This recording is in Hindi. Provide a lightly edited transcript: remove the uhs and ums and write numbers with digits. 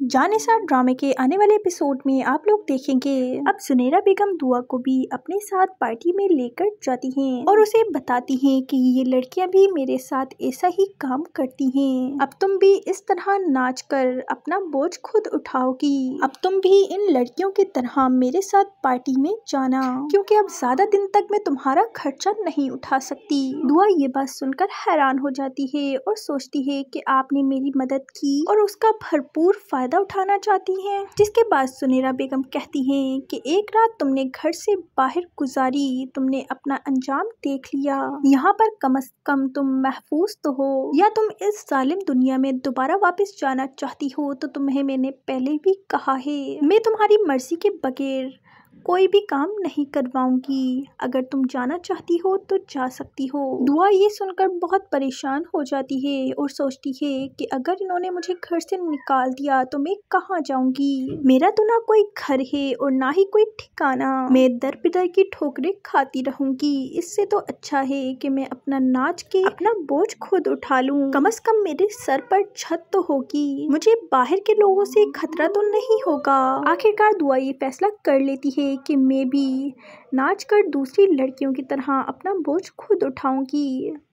जान निसार ड्रामे के आने वाले एपिसोड में आप लोग देखेंगे अब सुनैरा बेगम दुआ को भी अपने साथ पार्टी में लेकर जाती हैं और उसे बताती हैं कि ये लड़कियां भी मेरे साथ ऐसा ही काम करती हैं। अब तुम भी इस तरह नाच कर अपना बोझ खुद उठाओगी। अब तुम भी इन लड़कियों की तरह मेरे साथ पार्टी में जाना, क्योंकि अब ज्यादा दिन तक मैं तुम्हारा खर्चा नहीं उठा सकती। दुआ ये बात सुनकर हैरान हो जाती है और सोचती है कि आपने मेरी मदद की और उसका भरपूर फायदा उठाना चाहती हैं। जिसके बाद सुनैरा बेगम कहती हैं कि एक रात तुमने घर से बाहर गुजारी, तुमने अपना अंजाम देख लिया। यहाँ पर कम से कम तुम महफूज तो हो, या तुम इस जालिम दुनिया में दोबारा वापस जाना चाहती हो तो तुम्हें मैंने पहले भी कहा है, मैं तुम्हारी मर्जी के बगैर कोई भी काम नहीं करवाऊंगी। अगर तुम जाना चाहती हो तो जा सकती हो। दुआ ये सुनकर बहुत परेशान हो जाती है और सोचती है कि अगर इन्होंने मुझे घर से निकाल दिया तो मैं कहाँ जाऊंगी। मेरा तो ना कोई घर है और ना ही कोई ठिकाना, मैं दर बिदर की ठोकरें खाती रहूंगी। इससे तो अच्छा है कि मैं अपना नाच के अपना बोझ खुद उठा लूं। कम से कम मेरे सर पर छत तो होगी, मुझे बाहर के लोगों से खतरा तो नहीं होगा। आखिरकार दुआ ये फैसला कर लेती है कि मैं भी नाच कर दूसरी लड़कियों की तरह अपना बोझ खुद उठाऊंगी।